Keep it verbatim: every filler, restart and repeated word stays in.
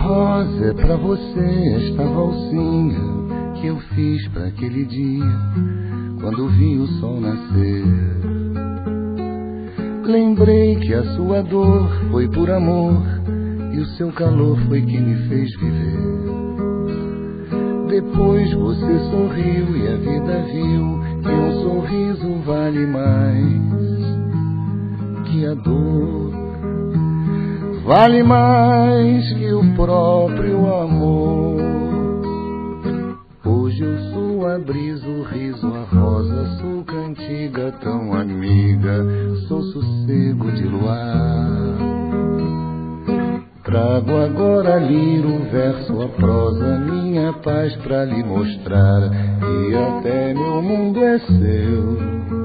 rosa é pra você, esta valsinha que eu fiz pra aquele dia, quando vi o sol nascer. Lembrei que a sua dor foi por amor, e o seu calor foi que me fez viver. Depois você sorriu e a vida viu que um sorriso vale mais que a dor, vale mais que o próprio amor. Hoje eu sou a brisa, o riso, a rosa, sou cantiga tão amiga, sou sossego de luar. Trago agora a lira, o verso, a prosa, minha paz pra lhe mostrar que até meu mundo é seu.